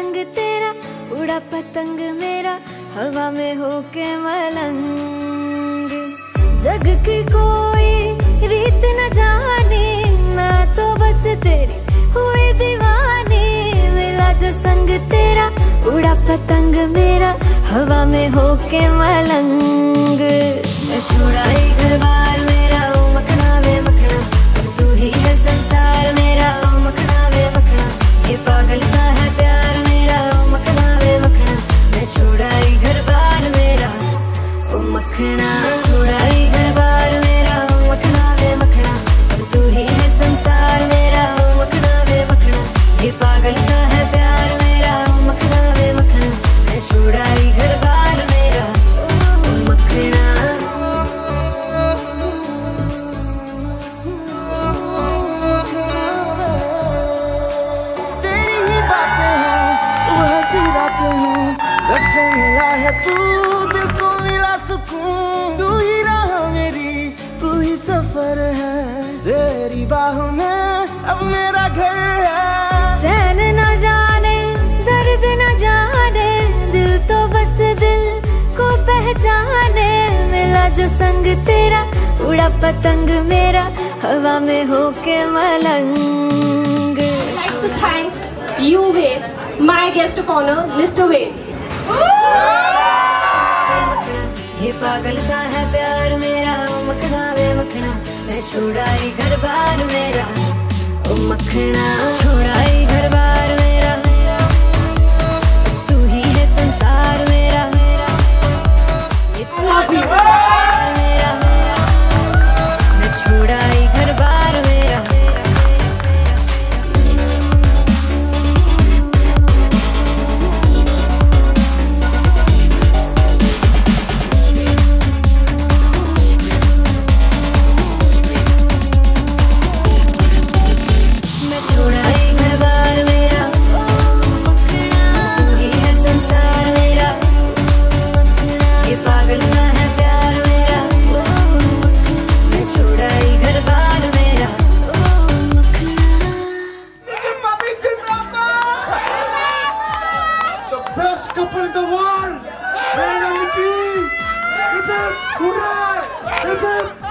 संग तेरा उड़ा पतंग मेरा हवा में होके मलंग। जग की कोई रीत न जाने मैं तो बस तेरी हुई दीवानी। मिला जो संग तेरा उड़ा पतंग मेरा हवा में होके मलंग। मैं छुड़ाई घर बार मेरा ओ मखना वे मखना, तू ही है संसार मेरा ओ मखना वे मखना। ये पागल सा है प्यार मेरा ओ मखना वे मखना। मैं छुड़ाई घर बार मेरा ओ मखना, छुड़ाई घर बार मेरा ओ मखना वे मखना। तू ही है संसार मेरा ओ मखना वे मखना। ये पागल सा है प्यार मेरा ओ मखना वे मखना। मैं छुड़ाई घर बार मेरा ओ मखना। जब से मिला है तू दिल को मिला सुकून। तू ही राह मेरी तू ही सफर है, तेरी बाहों में अब मेरा घर है। चैन न जाने दर्द न जाने दिल तो बस दिल को पहचाने। मिला जो संग तेरा उड़ा पतंग मेरा हवा में होके मलंग। I'd like to thank you Ved, my guest of honor, Mr. Ved. ये पागल सा है प्यार मेरा ओ मखना वे मखना। मैं छुड़ाई घर बार मेरा ओ मखना, छुड़ाई घर बार मेरा। तू ही है संसार मेरा, ये पागल मेरा। मैं छुड़ाई घर बार मेरा। Couple in the world, Ray and Nikki. Hip hip, hooray! Hip hip.